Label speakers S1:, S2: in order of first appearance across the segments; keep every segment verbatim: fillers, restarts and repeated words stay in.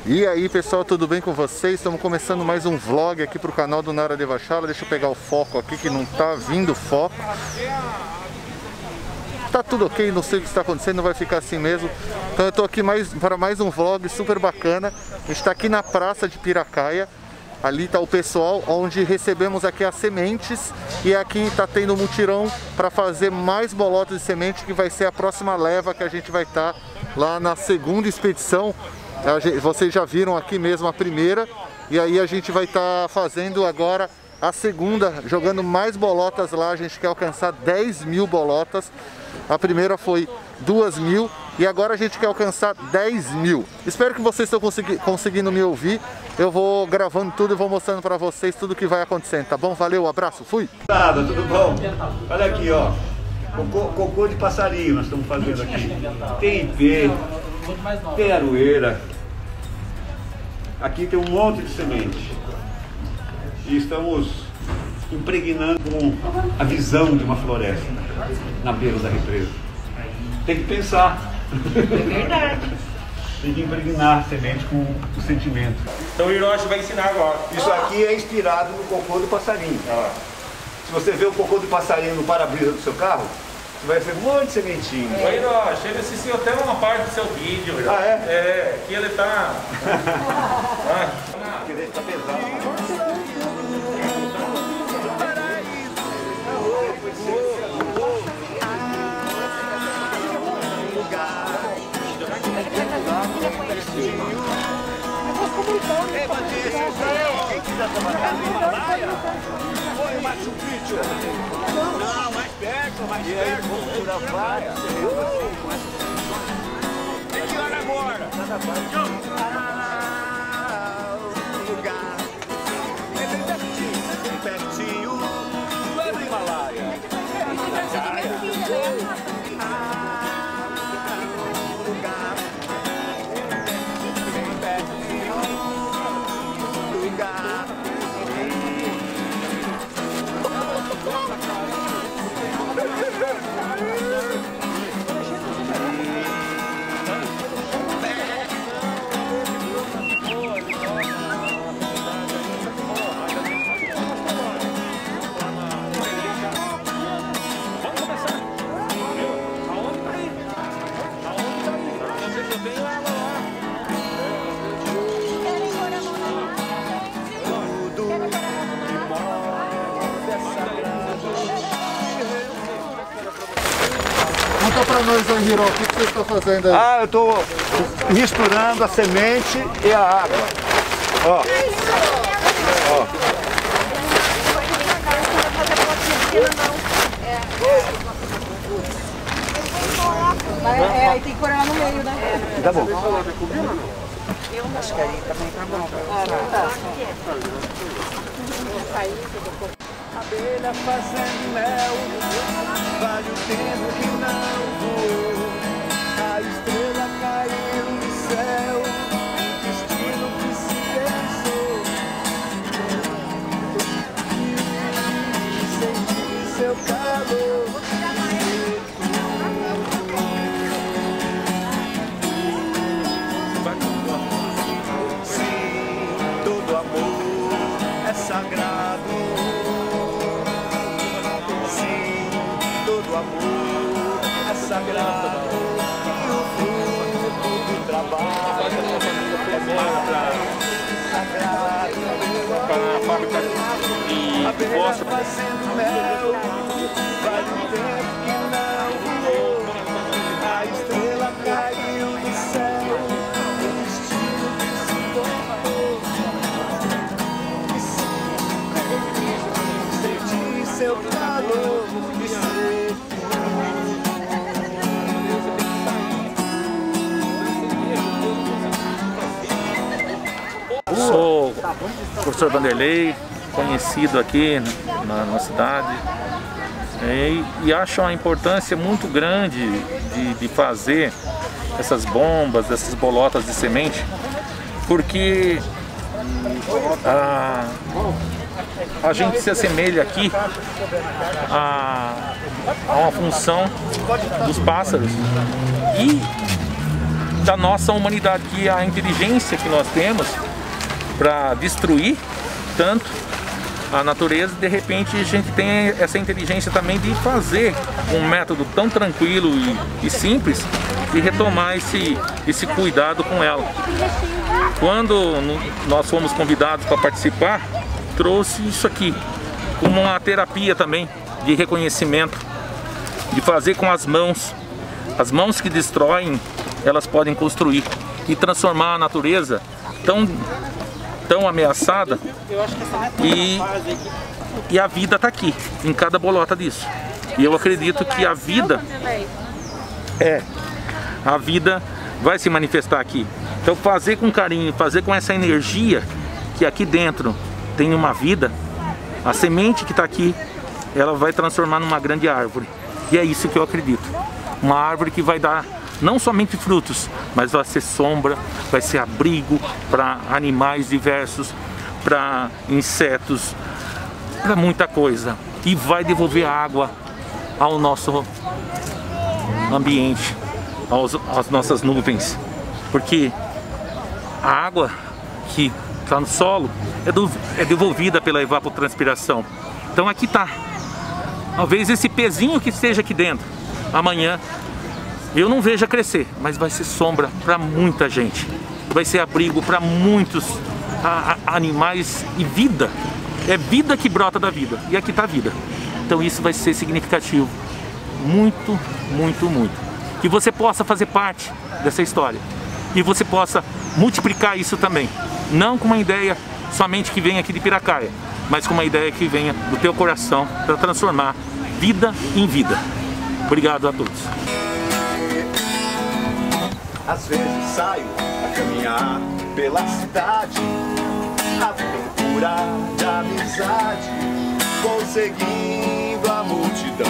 S1: E aí pessoal, tudo bem com vocês? Estamos começando mais um vlog aqui pro canal do Nara Devachala. Deixa eu pegar o foco aqui que não tá vindo foco. Tá tudo ok, não sei o que está acontecendo, vai ficar assim mesmo. Então eu tô aqui mais, para mais um vlog super bacana. A gente tá aqui na praça de Piracaia. Ali está o pessoal onde recebemos aqui as sementes e aqui está tendo um mutirão para fazer mais bolotas de semente, que vai ser a próxima leva que a gente vai estar tá lá na segunda expedição. Gente, vocês já viram aqui mesmo a primeira e aí a gente vai estar tá fazendo agora a segunda, jogando mais bolotas lá. A gente quer alcançar dez mil bolotas. A primeira foi duas mil e agora a gente quer alcançar dez mil. Espero que vocês estão consegui conseguindo me ouvir. Eu vou gravando tudo e vou mostrando para vocês tudo que vai acontecendo, tá bom? Valeu, abraço, fui!
S2: Nada, tudo bom? Olha aqui, ó. Cocô, cocô de passarinho nós estamos fazendo aqui. Tem ipê, tem aroeira. Aqui tem um monte de semente. E estamos impregnando a visão de uma floresta na beira da represa. Tem que pensar. É verdade. Tem que impregnar a semente com o sentimento.
S3: Então o Hiroshi vai ensinar agora.
S2: Isso aqui é inspirado no cocô do passarinho. Ah. Se você vê o cocô do passarinho no para-brisa do seu carro, você vai ver um monte de sementinho.
S3: Ô Hiroshi, ele assistiu até uma parte do seu vídeo.
S2: Ah, é?
S3: É, que ele tá... ah.
S2: Porque ele tá pesado. Quem quiser trabalhar no Himalaia? Oi, Machu Picchu! Não, mais perto, mais perto! Vamos na praia! Tem que ir lá agora! Lugar é bem pertinho, bem pertinho, lá no Himalaia!
S1: Conta pra nós aí, Hiro, o que você está fazendo aí?
S2: Ah, eu estou misturando a semente e a água. Ó. Ó.
S4: É, aí tem que corar no meio, né?
S2: Tá bom.
S4: Acho que aí também tá bom.
S2: Abelha fazendo mel, vale o tempo que não vou. A estrela caiu do céu, destino que se pensou. E senti seu calor. Sim, todo amor é sagrado. O amor é sagrado e o fruto do trabalho é sagrado.
S3: Para a fábrica de
S2: Abelha fazendo mel, vale o tempo que não voou. A estrela caiu do céu, o destino que se tornou. Senti seu calor.
S5: Sou o professor Vanderlei, conhecido aqui na, na cidade, e, e acho uma importância muito grande de, de fazer essas bombas, essas bolotas de semente, porque a, a gente se assemelha aqui a, a uma função dos pássaros e da nossa humanidade, que é a inteligência que nós temos para destruir tanto a natureza. De repente a gente tem essa inteligência também de fazer um método tão tranquilo e, e simples e retomar esse, esse cuidado com ela. Quando nós fomos convidados para participar, trouxe isso aqui como uma terapia também de reconhecimento, de fazer com as mãos. As mãos que destroem, elas podem construir e transformar a natureza tão, tão ameaçada, e, e a vida está aqui, em cada bolota disso. E eu acredito que a vida, é, a vida vai se manifestar aqui. Então fazer com carinho, fazer com essa energia que aqui dentro tem uma vida, a semente que está aqui, ela vai transformar numa grande árvore. E é isso que eu acredito. Uma árvore que vai dar não somente frutos, mas vai ser sombra, vai ser abrigo para animais diversos, para insetos, para muita coisa. E vai devolver água ao nosso ambiente, aos, às nossas nuvens. Porque a água que está no solo é, do, é devolvida pela evapotranspiração. Então aqui está. Talvez esse pezinho que esteja aqui dentro, amanhã eu não veja crescer, mas vai ser sombra para muita gente. Vai ser abrigo para muitos a, a, animais e vida. É vida que brota da vida. E aqui está a vida. Então isso vai ser significativo. Muito, muito, muito. Que você possa fazer parte dessa história. E você possa multiplicar isso também. Não com uma ideia somente que venha aqui de Piracaia, mas com uma ideia que venha do teu coração para transformar vida em vida. Obrigado a todos.
S6: Às vezes saio a caminhar pela cidade, à procura de amizade, vou seguindo a multidão.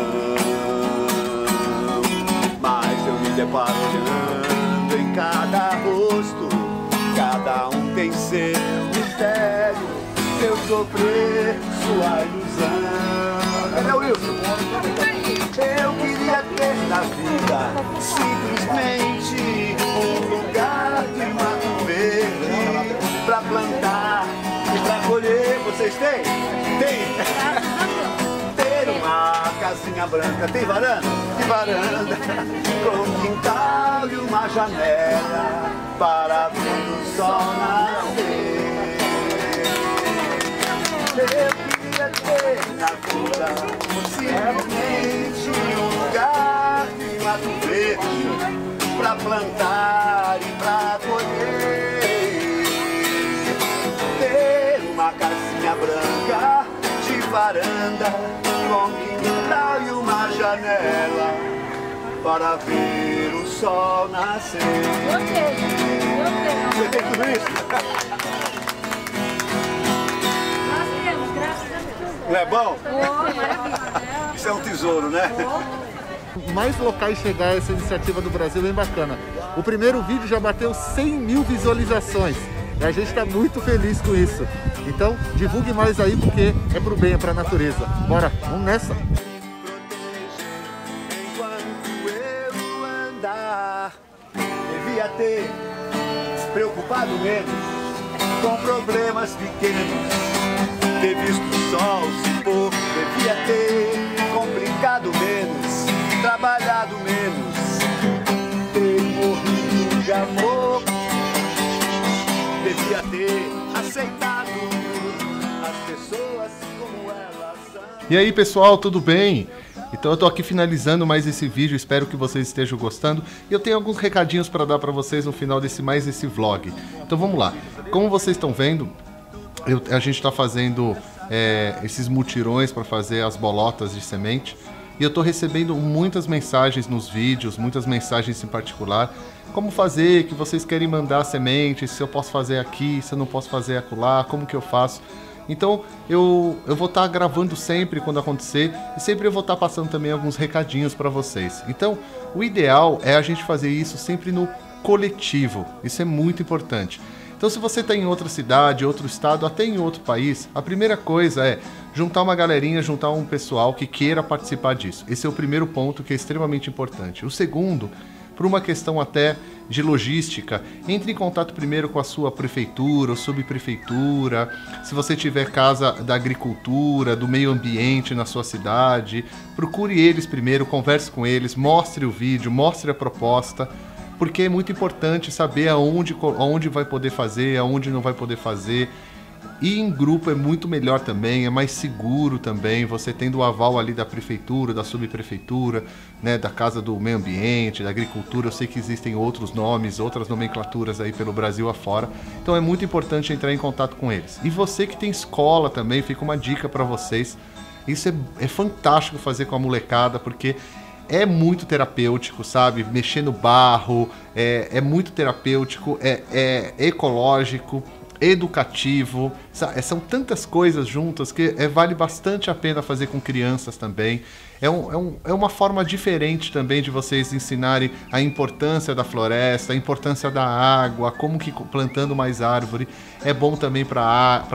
S6: Mas eu me deparo olhando em cada rosto, cada um tem seu mistério. Eu sofrer sua ilusão. Cadê o Wilson? Eu queria ter na vida simplesmente um lugar de mato verde pra plantar e pra colher. Vocês têm? Tem? Ter uma casinha branca. Tem varanda? Tem varanda. Com quintal e uma janela para ver o sol nascer. Eu queria ter na vida simplesmente um lugar de mato verde pra plantar e pra colher. Ter uma casinha branca de varanda com quintal e uma janela para ver o sol nascer. Você tem tudo isso? Não é bom? Oh, isso é um tesouro, né?
S1: Mais locais chegar a essa iniciativa do Brasil é bem bacana. O primeiro vídeo já bateu cem mil visualizações. E a gente está muito feliz com isso. Então, divulgue mais aí porque é pro bem, é pra natureza. Bora, vamos nessa!
S6: Enquanto eu andar, devia ter preocupado menos com problemas pequenos. Ter visto o sol se pôr, devia ter complicado menos, trabalhado menos, ter morrido de amor, devia ter aceitado as pessoas como elas são.
S7: E aí pessoal, tudo bem? Então eu tô aqui finalizando mais esse vídeo, espero que vocês estejam gostando. E eu tenho alguns recadinhos para dar para vocês no final desse mais esse vlog. Então vamos lá, como vocês estão vendo, Eu, a gente está fazendo é, esses mutirões para fazer as bolotas de semente e eu estou recebendo muitas mensagens nos vídeos, muitas mensagens em particular, como fazer, que vocês querem mandar sementes, se eu posso fazer aqui, se eu não posso fazer acolá, como que eu faço. Então eu, eu vou estar tá gravando sempre quando acontecer e sempre eu vou estar tá passando também alguns recadinhos para vocês. Então o ideal é a gente fazer isso sempre no coletivo, isso é muito importante. Então se você está em outra cidade, outro estado, até em outro país, a primeira coisa é juntar uma galerinha, juntar um pessoal que queira participar disso. Esse é o primeiro ponto que é extremamente importante. O segundo, por uma questão até de logística, entre em contato primeiro com a sua prefeitura ou subprefeitura. Se você tiver casa da agricultura, do meio ambiente na sua cidade, procure eles primeiro, converse com eles, mostre o vídeo, mostre a proposta, porque é muito importante saber aonde, aonde vai poder fazer, aonde não vai poder fazer. E em grupo é muito melhor também, é mais seguro também, você tendo o aval ali da prefeitura, da subprefeitura, né, da Casa do Meio Ambiente, da Agricultura. Eu sei que existem outros nomes, outras nomenclaturas aí pelo Brasil afora, então é muito importante entrar em contato com eles. E você que tem escola também, fica uma dica para vocês, isso é, é fantástico fazer com a molecada, porque é muito terapêutico, sabe? Mexer no barro, é, é muito terapêutico, é, é ecológico, educativo, são tantas coisas juntas que é, vale bastante a pena fazer com crianças também. É, um, é, um, é uma forma diferente também de vocês ensinarem a importância da floresta, a importância da água, como que plantando mais árvore é bom também para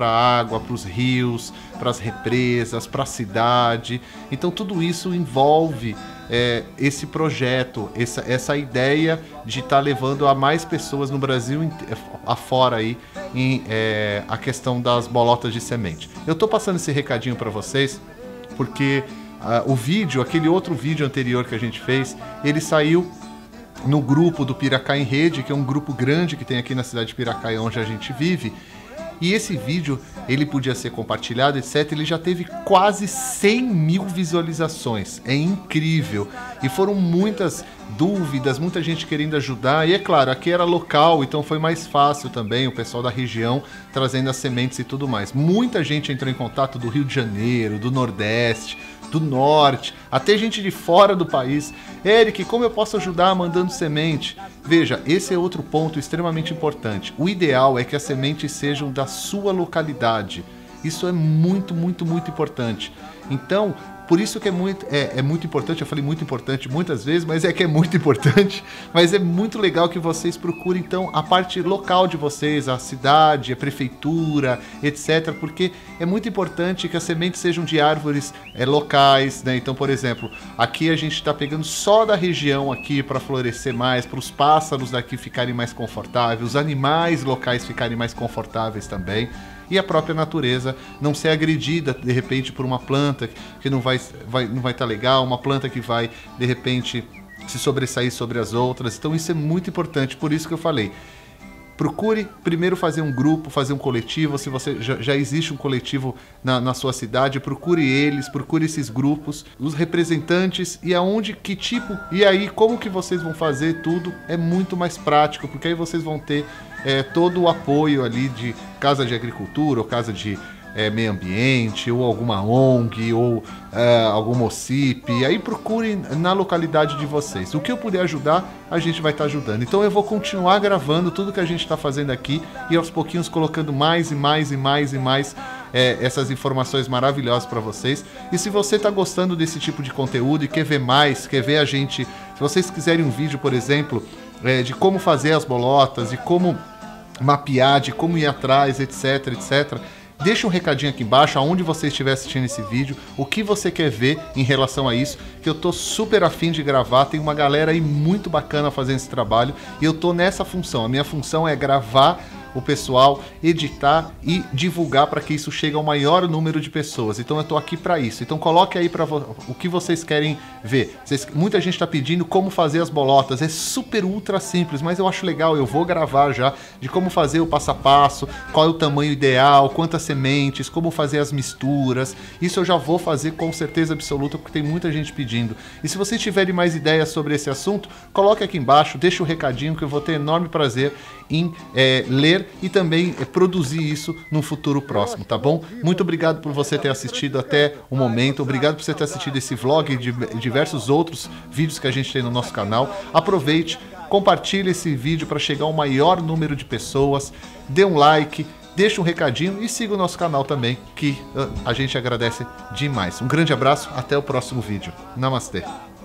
S7: a água, para os rios, para as represas, para a cidade. Então tudo isso envolve é, esse projeto, essa, essa ideia de estar tá levando a mais pessoas no Brasil afora aí em é, a questão das bolotas de semente. Eu estou passando esse recadinho para vocês porque uh, o vídeo, aquele outro vídeo anterior que a gente fez, ele saiu no grupo do Piracaia em Rede, que é um grupo grande que tem aqui na cidade de Piracaia, onde a gente vive. E esse vídeo, ele podia ser compartilhado, etcétera. Ele já teve quase cem mil visualizações. É incrível. E foram muitas dúvidas, muita gente querendo ajudar. E é claro, aqui era local, então foi mais fácil também, o pessoal da região trazendo as sementes e tudo mais. Muita gente entrou em contato do Rio de Janeiro, do Nordeste, do Norte, até gente de fora do país. Eric, como eu posso ajudar mandando semente? Veja, esse é outro ponto extremamente importante. O ideal é que as sementes sejam da sua localidade. Isso é muito, muito, muito importante. Então, por isso que é muito, é, é muito importante, eu falei muito importante muitas vezes, mas é que é muito importante, mas é muito legal que vocês procurem, então, a parte local de vocês, a cidade, a prefeitura, etcétera, porque é muito importante que as sementes sejam de árvores é, locais, né? Então, por exemplo, aqui a gente está pegando só da região aqui para florescer mais, para os pássaros daqui ficarem mais confortáveis, os animais locais ficarem mais confortáveis também. E a própria natureza não ser agredida, de repente, por uma planta que não vai vai, não vai estar legal, uma planta que vai, de repente, se sobressair sobre as outras. Então isso é muito importante, por isso que eu falei. Procure primeiro fazer um grupo, fazer um coletivo. Se você já, já existe um coletivo na, na sua cidade, procure eles, procure esses grupos, os representantes e aonde, que tipo, e aí como que vocês vão fazer tudo é muito mais prático, porque aí vocês vão ter é, todo o apoio ali de casa de agricultura ou casa de é, meio ambiente, ou alguma O N G, ou é, algum O C I P. Aí procure na localidade de vocês. O que eu puder ajudar, a gente vai estar ajudando. Então eu vou continuar gravando tudo que a gente está fazendo aqui e aos pouquinhos colocando mais e mais e mais e mais é, essas informações maravilhosas para vocês. E se você está gostando desse tipo de conteúdo e quer ver mais, quer ver a gente... Se vocês quiserem um vídeo, por exemplo, é, de como fazer as bolotas, de como mapear, de como ir atrás, etc, etcétera, deixa um recadinho aqui embaixo, aonde você estiver assistindo esse vídeo, o que você quer ver em relação a isso, que eu tô super afim de gravar, tem uma galera aí muito bacana fazendo esse trabalho, e eu tô nessa função, a minha função é gravar o pessoal, editar e divulgar para que isso chegue ao maior número de pessoas. Então eu tô aqui para isso. Então coloque aí para o que vocês querem ver. Vocês, muita gente está pedindo como fazer as bolotas. É super ultra simples, mas eu acho legal. Eu vou gravar já de como fazer o passo a passo, qual é o tamanho ideal, quantas sementes, como fazer as misturas. Isso eu já vou fazer com certeza absoluta, porque tem muita gente pedindo. E se vocês tiverem mais ideias sobre esse assunto, coloque aqui embaixo, deixa o recadinho que eu vou ter enorme prazer em é, ler e também é, produzir isso no futuro próximo, tá bom? Muito obrigado por você ter assistido até o momento, obrigado por você ter assistido esse vlog e de, diversos outros vídeos que a gente tem no nosso canal. Aproveite, compartilhe esse vídeo para chegar ao maior número de pessoas, dê um like, deixa um recadinho e siga o nosso canal também, que uh, a gente agradece demais. Um grande abraço, até o próximo vídeo. Namastê!